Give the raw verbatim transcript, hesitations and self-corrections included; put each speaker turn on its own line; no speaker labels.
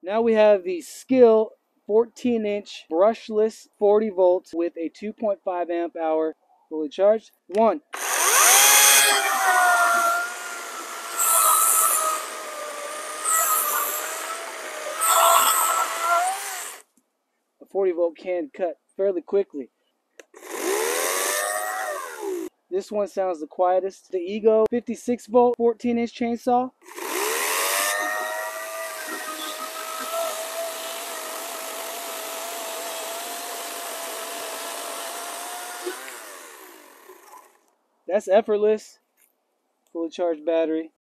Now we have the SKIL fourteen inch brushless forty volts with a two point five amp hour fully charged. One. A forty volt can cut fairly quickly. This one sounds the quietest. The Ego fifty-six volt fourteen inch chainsaw. That's effortless. Fully charged battery.